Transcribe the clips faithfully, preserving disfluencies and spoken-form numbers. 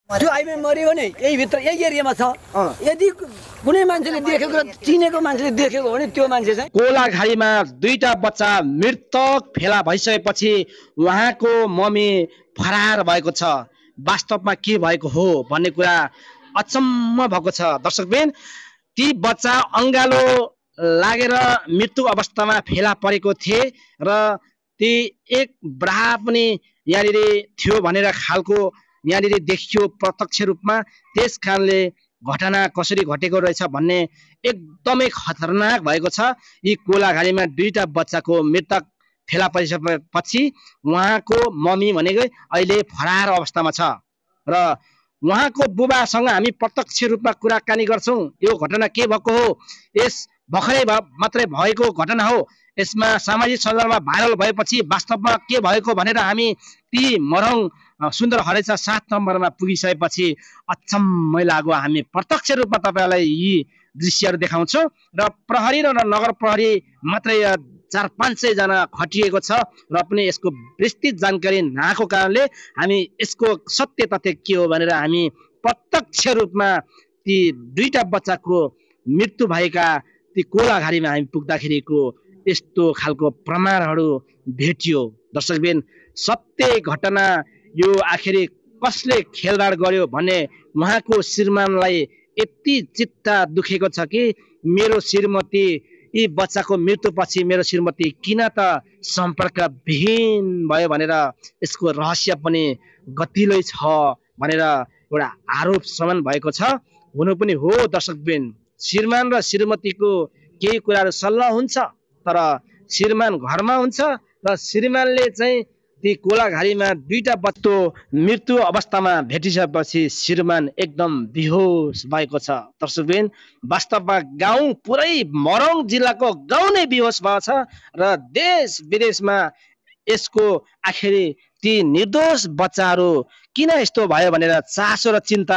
त्यो आइमे मर्यो भने यही भित्र यही एरियामा छ। यदि कुनै मान्छेले देखेको र चिनेको मान्छेले देखेको भने त्यो मान्छे चाहिँ कोलाघारीमा दुईटा बच्चा मृतक फेला भइसकेपछि उहाँको मम्मी फरार भएको छ। वास्तवमा के भएको हो भन्ने कुरा अचम्म भएको छ। दर्शकबिन, ती बच्चा अङ्गालो लागेर मृत्यु अवस्थामा फेला परेको थिए र ती एक ब्राह पनि यहाँनिर थियो भनेर खालको यहाँनिर देखियो प्रत्यक्ष रूपमा। त्यस कारणले घटना कसरी घटेको रहेछ भन्ने एकदमै खतरनाक भएको छ। यी कोलाघारीमा दुईटा बच्चाको मृतक फेला परिसकेपछि उहाँको मम्मी भनेको अहिले फरार अवस्थामा छ र उहाँको बुबासँग हामी प्रत्यक्ष रूपमा कुराकानी गर्छौँ। यो घटना के भएको हो, यस भर्खरै मात्रै भएको घटना हो, यसमा सामाजिक सञ्जालमा भाइरल भएपछि वास्तवमा के भएको भनेर हामी ती मरङ सुन्दर हरेसा सात नम्बरमा पुगिसकेपछि अचम्मै लाग्यो। हामी प्रत्यक्ष रूपमा तपाईँलाई यी दृश्यहरू देखाउँछौँ र प्रहरी र नगर प्रहरी मात्रै चार पाँच सयजना खटिएको छ र पनि यसको विस्तृत जानकारी नआएको कारणले हामी यसको सत्य तथ्य के हो भनेर हामी प्रत्यक्ष रूपमा ती दुईटा बच्चाको मृत्यु भएका ती कोलाघारीमा हामी पुग्दाखेरिको यस्तो खालको प्रमाणहरू भेटियो। दर्शकबिन, सत्य घटना यो आखिर कसले खेलबाड गर्यो भन्ने उहाँको श्रीमानलाई यति चित्त दुखेको छ कि मेरो श्रीमती यी बच्चाको मृत्युपछि मेरो श्रीमती किन त सम्पर्क विहीन भयो भनेर यसको रहस्य पनि गतिलै छ भनेर एउटा आरोप समान भएको छ। हुनु पनि हो दर्शकबिन, श्रीमान र श्रीमतीको केही कुराहरू सल्लाह हुन्छ तर श्रीमान घरमा हुन्छ र श्रीमानले चाहिँ ती कोलाघारीमा दुईटा बच्चो मृत्यु अवस्थामा भेटिसकेपछि श्रीमान एकदम बेहोस भएको छ। दर्शकबिन, वास्तवमा गाउँ पुरै मरङ जिल्लाको गाउँ नै बेहोस भएको छ र देश विदेशमा यसको आखिर ती निर्दोष बच्चाहरू किन यस्तो भयो भनेर चासो र चिन्ता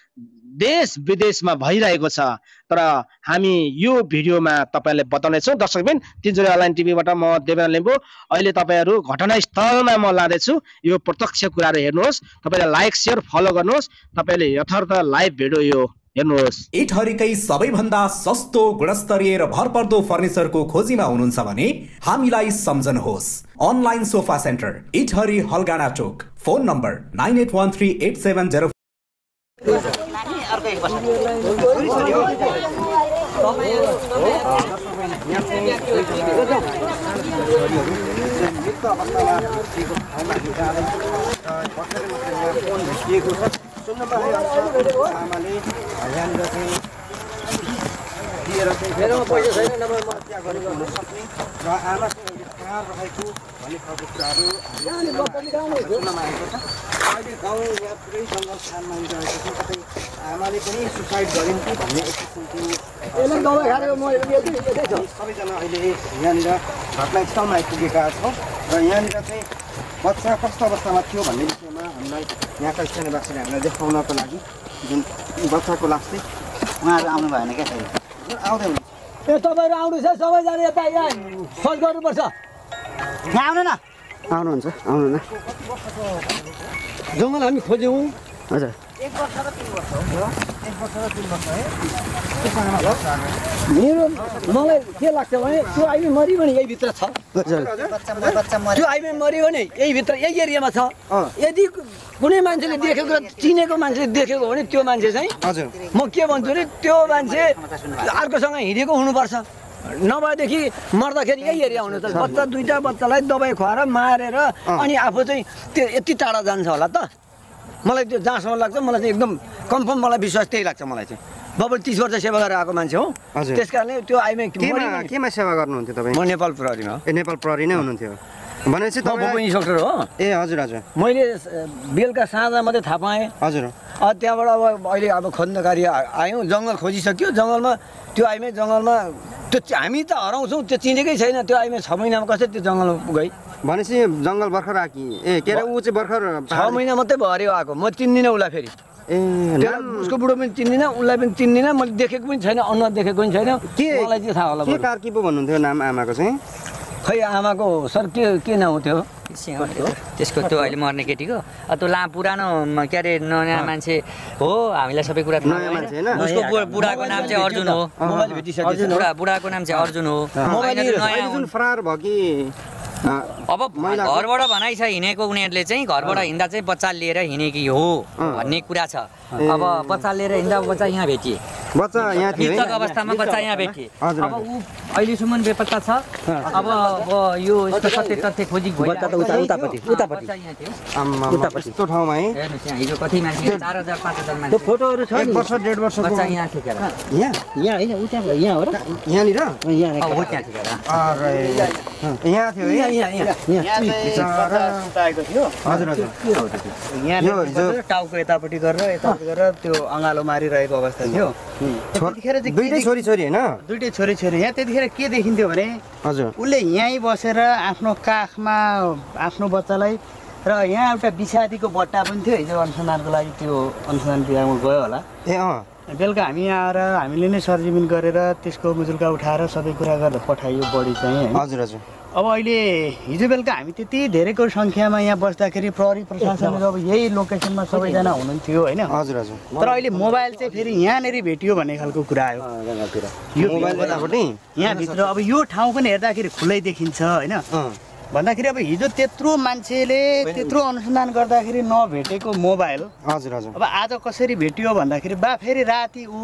देश विदेशमा भइरहेको छ। तर हामी यो भिडियोमा तपाईँलाई बताउनेछौँ। दर्शकबिन, तिनचुरे अनलाइन टिभीबाट म देवेन्द्र लिम्बू। अहिले तपाईँहरू घटनास्थलमा म लाँदैछु। यो प्रत्यक्ष कुराहरू हेर्नुहोस्। तपाईँले लाइक सेयर फलो गर्नुहोस्। तपाईँले यथार्थ लाइभ भिडियो यो हेर्नुहोस्। इटहरीकै सबैभन्दा सस्तो गुणस्तरीय र भरपर्दो फर्निचरको खोजीमा हुनुहुन्छ भने हामीलाई सम्झनुहोस्। Online sofa center, Itahari Halgada chowk. Phone number nine eight one three eight seven zero. मेरोमा पैसा छैन नभए म क्या गरेको हुन सक्ने र आमा चाहिँ अहिले कहाँ रहेको भन्ने खालको कुराहरू सुन्नमा आएको छ। अहिले गाउँ यहाँ पुरै जङ्गल स्थानमा रहेको छ। कतै आमाले पनि सुसाइड गरिन् कि भन्ने एक किसिमको सबैजना अहिले यहाँनिर घटनास्थलमा आइपुगेका छौँ र यहाँनिर चाहिँ बच्चा कस्तो अवस्थामा थियो भन्ने विषयमा हामीलाई यहाँका स्थानीयवासीले हामीलाई देखाउनको लागि जुन बच्चाको लास चाहिँ उहाँहरू आउनु भएन क्या छैन आउँदै हुनुहुन्छ। ए तपाईँहरू आउनु छ सबैजना यता यहाँ खोज गर्नुपर्छ। यहाँ आउनु न, आउनुहुन्छ आउनु न। जङ्गल हामी खोज्यौँ। हजुर, एक वर्ष र तिन वर्ष हो। एक वर्ष र तिन वर्ष है। मेरो मलाई के लाग्छ भने त्यो आइमे मऱ्यो भने यही भित्र छ। त्यो आइमे मऱ्यो भने यही भित्र यही एरियामा छ। यदि कुनै मान्छेले देखेको र चिनेको मान्छेले देखेको भने त्यो मान्छे चाहिँ हजुर म के भन्छु भने त्यो मान्छे अर्कोसँग हिँडेको हुनुपर्छ। नभएदेखि मर्दाखेरि यही एरिया हुनु त। बच्चा दुईटा बच्चालाई दबाई खुवाएर मारेर अनि आफू चाहिँ त्यो यति टाढा जान्छ होला त। मलाई त्यो जहाँसम्म लाग्छ मलाई चाहिँ एकदम कन्फर्म मलाई विश्वास त्यही लाग्छ। मलाई चाहिँ बबल तिस वर्ष सेवा गरेर आएको मान्छे हो। त्यस कारणले त्यो आइमे केमा सेवा गर्नुहुन्थ्यो तपाईँ? म नेपाल प्रहरीमा। ए नेपाल प्रहरी नै हुनुहुन्थ्यो भनेपछि तपाईँ इन्सपेक्टर हो? ए हजुर हजुर। मैले बेलुका साँझ मात्रै थाहा पाएँ। हजुर। त्यहाँबाट अब अहिले अब खोज्न कार्य आयौँ। जङ्गल खोजिसक्यो। जङ्गलमा त्यो आइमे जङ्गलमा त्यो हामी त हराउँछौँ, त्यो चिनेकै छैन। त्यो आइमे छ महिनामा कसरी त्यो जङ्गलमा पुगै? भनेपछि जङ्गल भर्खर आकि ए के अरे ऊ चाहिँ भर्खर छ महिना मात्रै भयो आएको। म चिन्दिनँ उसलाई फेरि। ए उसको बुढो पनि चिन्दिनँ, उसलाई पनि चिन्दिनँ। मैले देखेको पनि छैन, अनुहार देखेको पनि छैन। के मलाई चाहिँ थाहा होला। के कार्की पो भन्नुहुन्थ्यो नाम आमाको चाहिँ? खै आमाको सर के के नाउँ थियो त्यसको त्यो अहिले मर्ने केटीको त्यो ला पुरानो के अरे नयाँ मान्छे हो हामीलाई सबै कुरा नयाँ मान्छे हैन उसको बुढाको नाम चाहिँ अर्जुन हो मोबाइल भेटिसकेको बुढा बुढाको नाम चाहिँ अर्जुन हो अहिले जुन फरार भयो कि अब घरबाट भनाइ छ हिँडेको उनीहरूले चाहिँ घरबाट हिँड्दा चाहिँ बच्चा लिएर हिँडेकी हो भन्ने कुरा छ अब बच्चा लिएर हिँड्दा बच्चा यहाँ भेटिए बच्चा यहाँ थियो मृतक अवस्थामा बच्चा यहाँ भेटिए अब ऊ अहिलेसम्म बेपत्ता छ अब अब यो यस्तो सत्य तथ्य खोजी बच्चा त उता उतापट्टि उतापट्टि उतापट्टि त्यस्तो ठाउँमा है हेर्नुहोस् यहाँ हिजो कति मान्छे चार हजार पाँच हजार मान्छे फोटोहरू छ एक वर्ष डेढ वर्षको बच्चा यहाँ ठेकेर यहाँ यहाँ होइन उता यहाँ हो र यहाँनिर यहाँ हो त्यहाँ ठेकेर अरे यहाँ थियो है यहाँ यहाँ हजुर हजुर यहाँ टाउको यतापट्टि गरेर यतापट्टि गरेर त्यो अँगालो मारिरहेको अवस्था थियो त्यतिखेर चाहिँ दुईटै छोरी छोरी होइन दुइटै छोरी छोरी यहाँ त्यतिखेर के देखिन्थ्यो भने हजुर उसले यहीँ बसेर आफ्नो काखमा आफ्नो बच्चालाई र यहाँ एउटा विषादीको बट्टा पनि थियो हिजो अनुसन्धानको लागि त्यो अनुसन्धान विभागमा गयो होला ए अँ बेलुका हामी यहाँ आएर हामीले नै सरजिमिन गरेर त्यसको मुजुल्का उठाएर सबै कुरा गरेर पठाइयो बडी चाहिँ होइन हजुर हजुर अब अहिले हिजो बेलुका हामी त्यति धेरैको सङ्ख्यामा यहाँ बस्दाखेरि प्रहरी प्रशासनले अब यही लोकेसनमा सबैजना हुनुहुन्थ्यो होइन हजुर हजुर तर अहिले मोबाइल चाहिँ फेरि यहाँनिर भेटियो भन्ने खालको कुरा आयो यो मोबाइल यतापट्टि यहाँभित्र अब यो ठाउँ पनि हेर्दाखेरि खुल्लै देखिन्छ होइन भन्दाखेरि अब हिजो त्यत्रो मान्छेले त्यत्रो अनुसन्धान गर्दाखेरि नभेटेको मोबाइल हजुर हजुर अब आज कसरी भेटियो भन्दाखेरि बा फेरि राति ऊ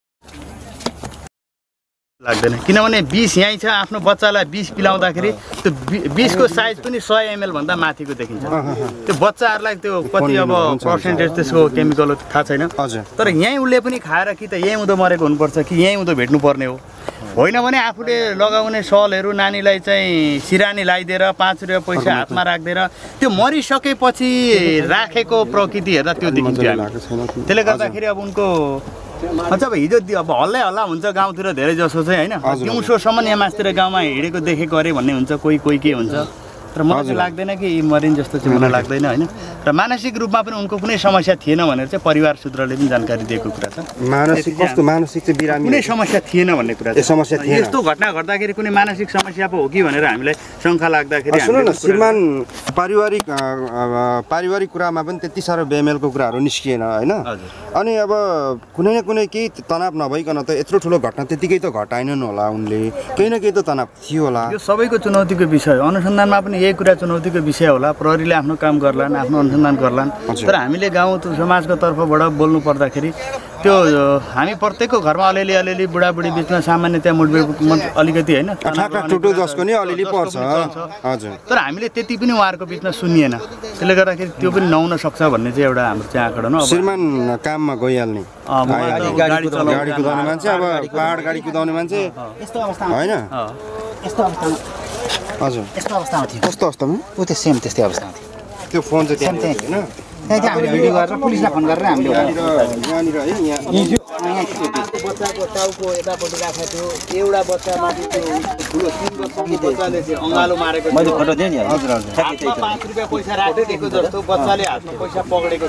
लाग्दैन किनभने विष यहीँ छ आफ्नो बच्चालाई विष पिलाउँदाखेरि त्यो विषको साइज पनि सय एमएल भन्दा माथिको देखिन्छ त्यो बच्चाहरूलाई त्यो कति अब पर्सेन्टेज त्यसको केमिकल हो थाहा छैन हजुर तर यहीँ उसले पनि खाएर कि त यहीँ उँधो मरेको हुनुपर्छ कि यहीँ उँधो भेट्नुपर्ने हो होइन भने आफूले लगाउने सलहरू नानीलाई चाहिँ सिरानी लगाइदिएर पाँच रुपियाँ पैसा हातमा राखिदिएर त्यो मरिसकेपछि राखेको प्रकृति हेर्दा त्यो देखिन्छ त्यसले गर्दाखेरि अब उनको अच्छा अब हिजो अब हल्लै हल्ला हुन्छ गाउँतिर धेरै जसो चाहिँ होइन दिउँसोसम्म यहाँ मासतिर गाउँमा हिँडेको देखेको अरे भन्ने हुन्छ कोही कोही के हुन्छ तर मलाई चाहिँ लाग्दैन कि मरिन जस्तो चाहिँ मलाई लाग्दैन होइन र मानसिक रूपमा पनि उनको कुनै समस्या थिएन भनेर चाहिँ परिवार सूत्रले पनि जानकारी दिएको कुरा छ मानसिक कस्तो मानसिक चाहिँ बिरामी कुनै समस्या थिएन भन्ने कुरा ए समस्या थिएन यस्तो घटना घट्दाखेरि कुनै मानसिक समस्या पो हो कि भनेर हामीलाई शङ्का लाग्दाखेरि सुन न श्रीमान पारिवारिक पारिवारिक कुरामा पनि त्यति साह्रो बेमेलको कुराहरू निस्किएन होइन अनि अब कुनै न कुनै केही तनाव नभइकन त यत्रो ठुलो घटना त्यतिकै त घटाएनन् होला उनले केही न केही त तनाव थियो होला यो सबैको चुनौतीको विषय अनुसन्धानमा पनि यही कुरा चुनौतीको विषय होला प्रहरीले आफ्नो काम गर्लान् आफ्नो अनुसन्धान गर्लान् तर हामीले गाउँ समाजको तर्फबाट बोल्नु पर्दाखेरि त्यो हामी प्रत्येकको घरमा अलिअलि अलिअलि बुढाबुढी बिचमा सामान्यतया मुठभेड अलिकति होइन जसको नि अलिअलि पर्छ हजुर तर हामीले त्यति पनि उहाँहरूको बिचमा सुनिएन त्यसले गर्दाखेरि त्यो पनि नहुन सक्छ भन्ने चाहिँ एउटा हाम्रो चाहिँ आँकडा हो श्रीमान काममा गइहाल्ने गाडी गाडी कुदाउने मान्छे अब पहाड गाडी कुदाउने मान्छे यस्तो अवस्थामा होइन यस्तो अवस्थामा हजुर यस्तो अवस्थामा थियो कस्तो अवस्थामा ऊ त्यो सेम त्यस्तै अवस्थामा थियो त्यो फोन चाहिँ सेम त्यहाँ त्यही होइन त्यही चाहिँ हामीले भिडियो गरेर पुलिसलाई फोन गरेर हामीले यहाँनिर है यहाँ बच्चाको टाउको यतापट्टि राखेको थियो एउटा बच्चा माथि त्यो ठुलो तिन वर्षको बच्चाले चाहिँ अँगालो मारेको मैले फोटो दिएँ नि हजुर हजुर हातमा पाँच रुपियाँ पैसा राखेको जस्तो बच्चाले हातमा पैसा पक्रेको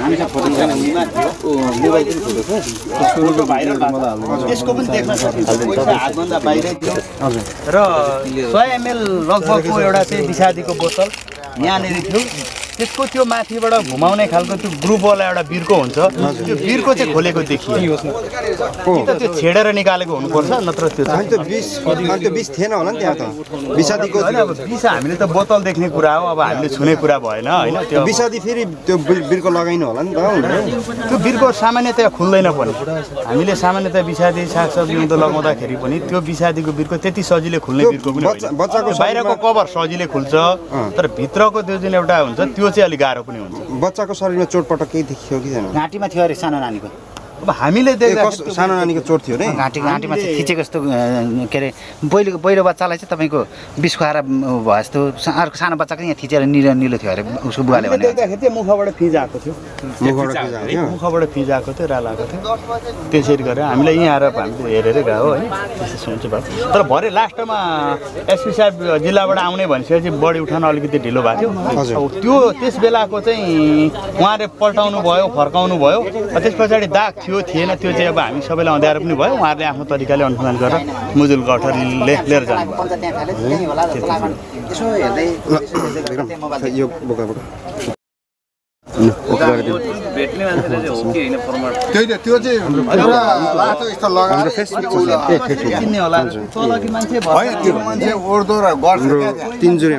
मोबाइल पनि फोटो भाइरल त्यसको पनि देख्न सकिन्छ पैसा हातभन्दा बाहिरै थियो र सय एमएल लगभगको एउटा चाहिँ विषादीको बोतल यहाँनिर थियो त्यसको त्यो माथिबाट घुमाउने खालको त्यो ग्रुपवाला एउटा बिर्को हुन्छ त्यो बिर्को चाहिँ खोलेको देखियो कि त त्यो छेडेर निकालेको हुनुपर्छ नत्र त्यो अनि त्यो विष अनि त्यो विष थिएन होला नि त्यहाँ त विषादीको अब विष हामीले त बोतल देख्ने कुरा हो अब हामीले छुने कुरा भएन होइन त्यो विषादी फेरि त्यो बिर्को लगाइनु होला नि त त्यो बिर्को सामान्यतया खुल्दैन पनि हामीले सामान्यतया विषादी सागसब्जी उँधो लगाउँदाखेरि पनि त्यो विषादीको बिर्को त्यति सजिलै खुल्ने बिर्को पनि होइन बच्चाको बाहिरको कभर सजिलै खुल्छ तर भित्रको त्यो जुन एउटा हुन्छ त्यो चाहिँ अलिक गाह्रो पनि हुन्छ बच्चाको शरीरमा चोटपटक केही देखियो कि छैन घाँटीमा थियो अरे सानो नानीको अब हामीले देख्दा सानो नानीको चोट थियो रे घाँटी घाँटीमा चाहिँ खिचेको जस्तो के अरे पहिलो पहिलो बच्चालाई चाहिँ तपाईँको विष खुवाएर भयो जस्तो अर्को सानो बच्चाको यहाँ थिचेर निलो निलो थियो अरे उसको बुवाले भने देख्दाखेरि चाहिँ मुखबाट फिज आएको थियो मुखबाट फिज आएको थियो राल आएको थियो त्यसरी गरेर हामीलाई यहाँ आएर हामीले हेरेरै गयो है त्यस्तो सोच्छु भयो तर भरे लास्टमा एसपी साहब जिल्लाबाट आउने भनिसकेपछि बढी उठाउन अलिकति ढिलो भएको थियो अब त्यो त्यस बेलाको चाहिँ उहाँले पल्टाउनु भयो फर्काउनु भयो त्यस पछाडि दाग थियो थिएन त्यो चाहिँ अब हामी सबैलाई अँध्यारो पनि भयो उहाँहरूले आफ्नो तरिकाले अनुसन्धान गरेर मुजुल गठरले लिएर जानु यसो हेर्दै यो बोका बोका भेट्ने मान्छेले चाहिँ हो कि होइन फर्मट त्यही त त्यो चाहिँ एउटा लाटो यस्तो लगाएर चिन्ने होला तलकी मान्छे होइन त्यो मान्छे ओर्दो र गर्छ तिनजुरे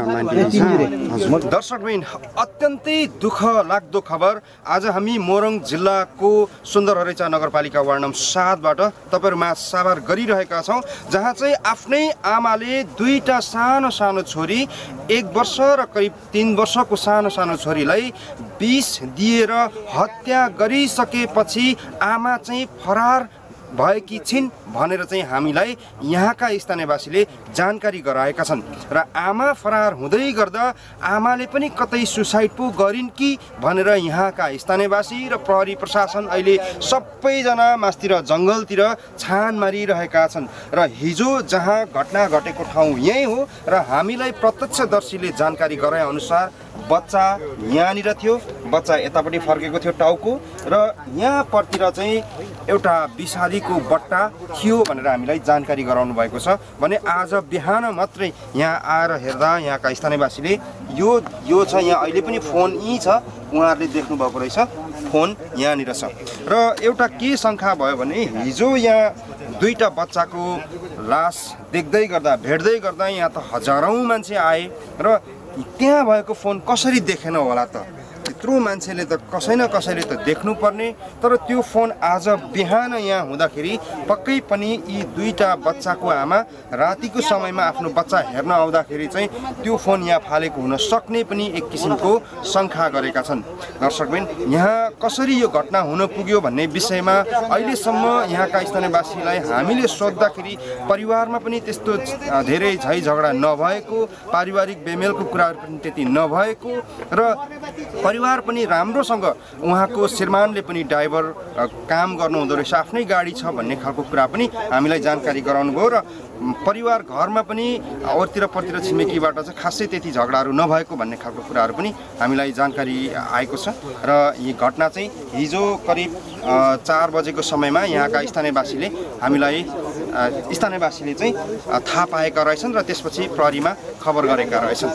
अनलाइन दर्शकबिन अत्यन्तै दुःख लाग्दो खबर आज हामी मोरङ जिल्लाको सुन्दरहरेचा नगरपालिका वार्ड नम्बर सातबाट तपाईँहरूमा साभार गरिरहेका छौँ जहाँ चाहिँ आफ्नै आमाले दुईटा सानो सानो छोरी एक वर्ष र करिब तीन वर्षको सानो सानो छोरीलाई विष दिएर हत्या गरिसकेपछि आमा चाहिँ फरार भएकी छिन् भनेर चाहिँ हामीलाई यहाँका स्थानीयवासीले जानकारी गराएका छन् र आमा फरार हुँदै गर्दा आमाले पनि कतै सुसाइड पो गरिन् कि भनेर यहाँका स्थानीयवासी र प्रहरी प्रशासन अहिले सबैजना मास्तिर जङ्गलतिर छान मारिरहेका छन् र हिजो जहाँ घटना घटेको ठाउँ यही हो र हामीलाई प्रत्यक्षदर्शीले जानकारी गराएअनुसार बच्चा यहाँनिर थियो बच्चा यतापट्टि फर्केको थियो टाउको र यहाँपट्टि चाहिँ एउटा विषादीको बट्टा थियो भनेर हामीलाई जानकारी गराउनु भएको छ भने आज बिहान मात्रै यहाँ आएर हेर्दा यहाँका स्थानीयवासीले यो यो छ यहाँ अहिले पनि फोन यहीँ छ उहाँहरूले देख्नुभएको रहेछ फोन यहाँनिर छ र एउटा के शङ्का भयो भने हिजो यहाँ दुईटा बच्चाको लास देख्दै गर्दा भेट्दै गर्दा यहाँ त हजारौँ मान्छे आए र त्यहाँ भएको फोन कसरी देखेन होला त त्यत्रो मान्छेले त कसै न कसैले त देख्नुपर्ने तर त्यो फोन आज बिहान यहाँ हुँदाखेरि पक्कै पनि यी दुईटा बच्चाको आमा रातिको समयमा आफ्नो बच्चा हेर्न आउँदाखेरि चाहिँ त्यो फोन यहाँ फालेको हुन सक्ने पनि एक किसिमको शङ्का गरेका छन् दर्शकबिन यहाँ कसरी यो घटना हुन पुग्यो भन्ने विषयमा अहिलेसम्म यहाँका स्थानीयवासीलाई हामीले सोद्धाखेरि परिवारमा पनि त्यस्तो धेरै झै झगडा नभएको पारिवारिक बेमेलको कुराहरू पनि त्यति नभएको र परिवार पनि राम्रोसँग उहाँको श्रीमानले पनि ड्राइभर काम गर्नुहुँदो रहेछ आफ्नै गाडी छ भन्ने खालको कुरा पनि हामीलाई जानकारी गराउनु भयो र परिवार घरमा पनि अरूतिर परतिर छिमेकीबाट चाहिँ खासै त्यति झगडाहरू नभएको भन्ने खालको कुराहरू पनि हामीलाई जानकारी आएको छ र यी घटना चाहिँ हिजो करिब चार बजेको समयमा यहाँका स्थानीयवासीले हामीलाई स्थानीयवासीले चाहिँ थाहा पाएका रहेछन् र त्यसपछि प्रहरीमा खबर गरेका रहेछन्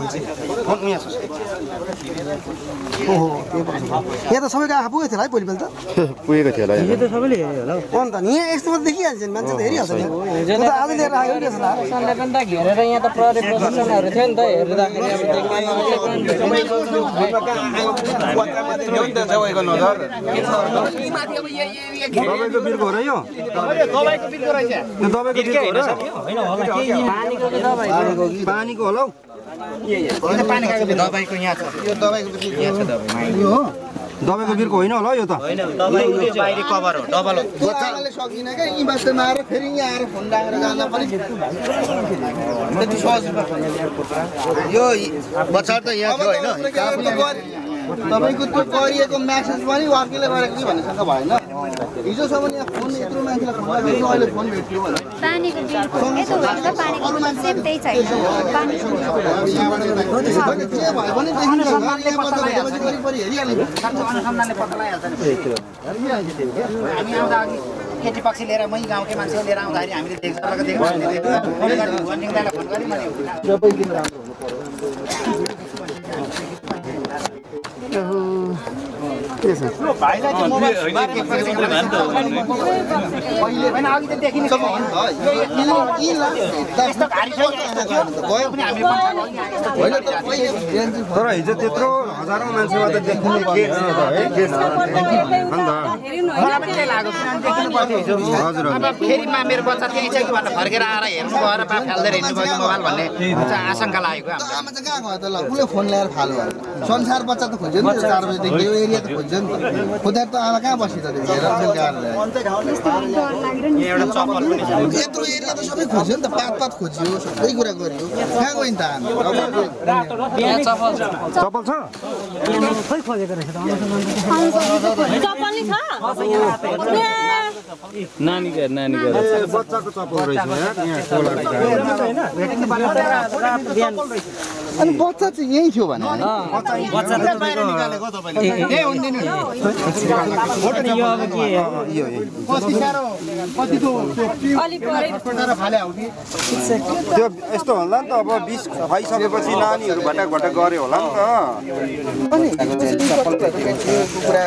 यहाँ त सबैको आँखा पुगेको थियो होला है भोलिपल्ट पुगेको थियो होला त सबैले हेऱ्यो होला अन्त नि यहाँ यस्तो मात्रै देखिहाल्छ नि मान्छे त हेरिहाल्छ नि त्यो त आज लिएर आयो नि सनले पनि त घेरेर यहाँ त प्रहरी प्रशासनहरू थियो नि त हेर्दाखेरि दबाईको बिर्को हो र यो दबाईको बिर्को रहेछ त्यो दबाईको बिर्को हो पानीको होला हौ पानी खाएको दबाईको यहाँ छ यो दबाईको यहाँ छ दबाई यो हो दबाईको बिर्को होइन होला यो त दबाईको चाहिँ बाहिरी कभर हो डबल हो बच्चाले सकिन क्या यी बाटोमा आएर फेरि यहाँ आएर फोन राखेर जान पनि त्यति सहज यो बच्चा त यहाँ थियो होइन तपाईँको त्यो गरिएको म्यासेज पनि अर्कैले गरेको कि भन्ने शङ्का भएन हिजोसम्म यहाँ फोन यत्रो मान्छेलाई फोन गरेको अहिले फोन भेट्यो भने पानीको बिलको यस्तो हुन्छ पानीको बिल सेम त्यही छैन पानी जे भयो भने देखिन्छ वरिपरि हेरिहाल्नु अनुसन्धानले पत्ता लगाइहाल्छ हामी आउँदा अघि केटी पक्ष लिएर मै गाउँकै मान्छे लिएर आउँदाखेरि हामीले देख्छ फोन गरी मैले तर हिजो त्यत्रो हजारौँ मान्छेमा त देखिने के फेरिमा मेरो बच्चा त्यही छ कि भनेर फर्केर आएर हेर्नु भएर पा फाल्दै हिँड्नु भयो मोबाइल भन्ने आशंका लागेको आमा चाहिँ कहाँ गयो त ल उसले फोन ल्याएर फाल्यो संसार बच्चा त खोज्यो नि चार बजीदेखि यो एरिया त खोज्यो नि त खोजेर त आमा कहाँ बस्यो त यत्रो एरिया त सबै खोज्यो नि त पात पात खोज्यो सबै कुरा गरियो कहाँ गयो नि त चप्पल छ खै खोजेको रहेछ नानीको नानीको बच्चाको चप्पल रहेछ यहाँ अनि बच्चा चाहिँ यही थियो भने बच्चा त बाहिर निकालेको तपाईँले ए हुँदैन नि फोटो यो अब के यो कति साह्रो कति त्यो अलिक परै फटाएर फाले हो कि त्यो यस्तो होला नि त अब बिस खुवाइसकेपछि नानीहरू भटाक भटाक गऱ्यो होला नि त अनि कुरा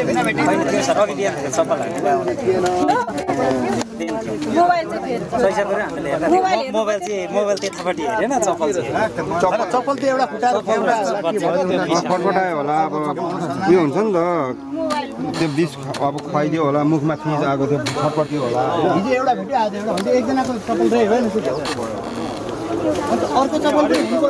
मोबाइल चाहिँ फेरि मोबाइल चाहिँ मोबाइल त्यतापट्टि हेरेन चप्पल चाहिँ चप्पल त एउटा फुटाएर फटफटायो होला अब उयो हुन्छ नि त त्यो बिस अब खुवाइदियो होला मुखमा थिज आएको थियो फटफट्यो होला हिजो एउटा भेट्यो आज एउटा हुन्छ एकजनाको चप्पल रह्यो होइन अर्को चप्पल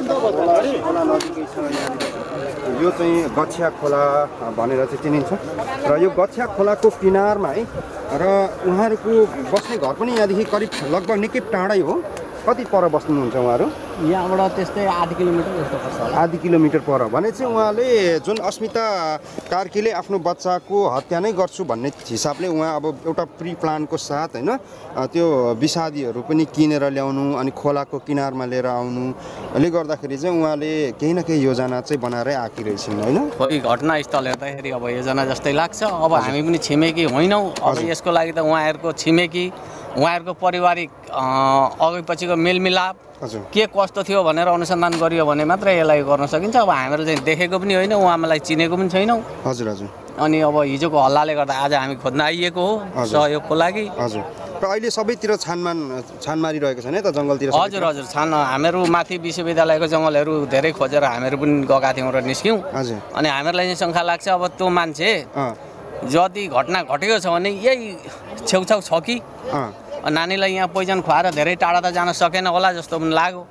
खोला नजिकै छ यहाँनिर यो चाहिँ गछिया खोला भनेर चाहिँ चिनिन्छ र यो गछिया खोलाको किनारमा है र उहाँहरूको बस्ने घर पनि यहाँदेखि करिब लगभग निकै टाढै हो कति पर बस्नुहुन्छ उहाँहरू यहाँबाट त्यस्तै आधी किलोमिटर जस्तो पर्छ होला आधी किलोमिटर पर भने चाहिँ उहाँले जुन अस्मिता कार्कीले आफ्नो बच्चाको हत्या नै गर्छु भन्ने हिसाबले उहाँ अब एउटा प्री प्लानको साथ होइन त्यो विषादीहरू पनि किनेर ल्याउनु अनि खोलाको किनारमा लिएर आउनुले गर्दाखेरि चाहिँ उहाँले केही न केही योजना चाहिँ बनाएरै आएकी रहेछन् होइन खोइ घटनास्थल हेर्दाखेरि अब योजना जस्तै लाग्छ अब हामी पनि छिमेकी होइनौँ अब यसको लागि त उहाँहरूको छिमेकी उहाँहरूको पारिवारिक अघि पछिको मेलमिलाप के कस्तो थियो भनेर अनुसन्धान गरियो भने मात्रै यसलाई गर्न सकिन्छ अब हामीहरू चाहिँ देखेको पनि होइन उहाँलाई चिनेको पनि छैनौँ हजुर हजुर अनि अब हिजोको हल्लाले गर्दा आज हामी खोज्न आइएको हो सहयोगको लागि हजुर र अहिले सबैतिर छानमान छान मारिरहेको छ नि त जङ्गलतिर हजुर हजुर छान हामीहरू माथि विश्वविद्यालयको जङ्गलहरू धेरै खोजेर हामीहरू पनि गएका थियौँ र निस्क्यौँ हजुर अनि हामीहरूलाई चाहिँ शङ्का लाग्छ अब त्यो मान्छे जति घटना घटेको छ भने यही छेउछाउ छ कि नानीलाई यहाँ पोइजन खुवाएर धेरै टाढा त जान सकेन होला जस्तो पनि लाग्यो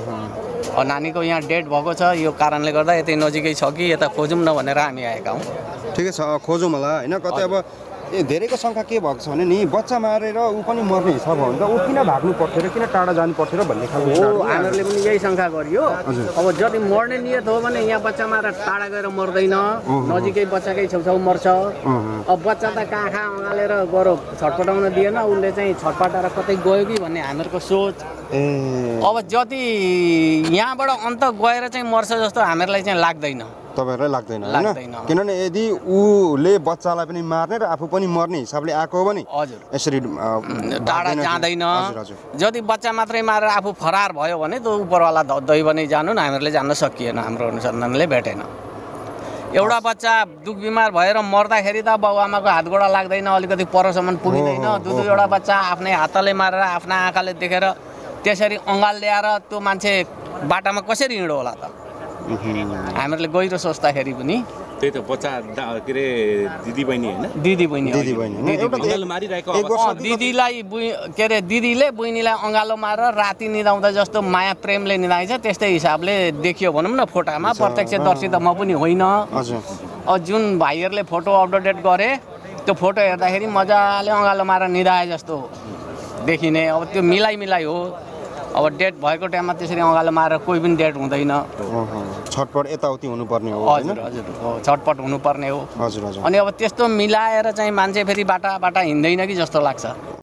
नानीको यहाँ डेड भएको छ यो कारणले गर्दा यतै नजिकै छ कि यता खोजौँ न भनेर हामी आएका हौँ ठिकै छ खोजौँ होला होइन कतै अब ए धेरैको शङ्का के भएको छ भने नि बच्चा मारेर ऊ पनि मर्ने हिसाब हो भने त ऊ किन भाग्नु पर्थ्यो र किन टाढा जानु पर्थ्यो र भन्ने खालको हो हामीहरूले पनि यही शङ्का गरियो अब जति मर्ने नियत हो भने यहाँ बच्चा मारेर टाढा गएर मर्दैन नजिकै बच्चाकै छेउछाउ मर्छ अब बच्चा त कहाँ कहाँ अँगालेर गएर छटपटाउन दिएन उसले चाहिँ छटपटाएर कतै गयो कि भन्ने हामीहरूको सोच अब जति यहाँबाट अन्त गएर चाहिँ मर्छ जस्तो हामीहरूलाई चाहिँ लाग्दैन तपाईँहरूलाई लाग्दैन होइन किनभने यदि उसले बच्चालाई पनि मार्ने र आफू पनि मर्ने हिसाबले आएको हो भने हजुर यसरी टाढा जाँदैन जति बच्चा मात्रै मारेर आफू फरार भयो भने त उपरवाला दैव नै जानु न हामीहरूले जान्न सकिएन हाम्रो अनुसन्धानले भेटेन एउटा बच्चा दुख बिमार भएर मर्दाखेरि त बाबुआमाको हात गोडा लाग्दैन अलिकति परसम्म पुगिँदैन दुई दुईवटा बच्चा आफ्नै हातले मारेर आफ्ना आँखाले देखेर त्यसरी अँगाल ल्याएर त्यो मान्छे बाटामा कसरी हिँड्यो होला त हामीहरूले गहिरो सोच्दाखेरि पनि त्यही त बच्चा के अरे दिदी बहिनी होइन दिदी बहिनी दिदी बहिनी मारिरहेको दिदीलाई के अरे दिदीले बहिनीलाई अँगालो मारेर राति निदाउँदा जस्तो माया प्रेमले निदाइन्छ त्यस्तै हिसाबले देखियो भनौँ न फोटामा प्रत्यक्षदर्शी त म पनि होइन अब जुन भाइहरूले फोटो अपडेट गरे त्यो फोटो हेर्दाखेरि मजाले अँगालो मारेर निदाए जस्तो देखिने अब त्यो मिलाइ मिलाइ हो अब डेट भएको टाइममा त्यसरी अँगालो मारेर कोही पनि डेट हुँदैन छटपट यताउति हुनुपर्ने हो हजुर हजुर हो छटपट हुनुपर्ने हो हजुर हजुर अनि अब त्यस्तो मिलाएर चाहिँ मान्छे फेरि बाटा बाटा हिँड्दैन कि जस्तो लाग्छ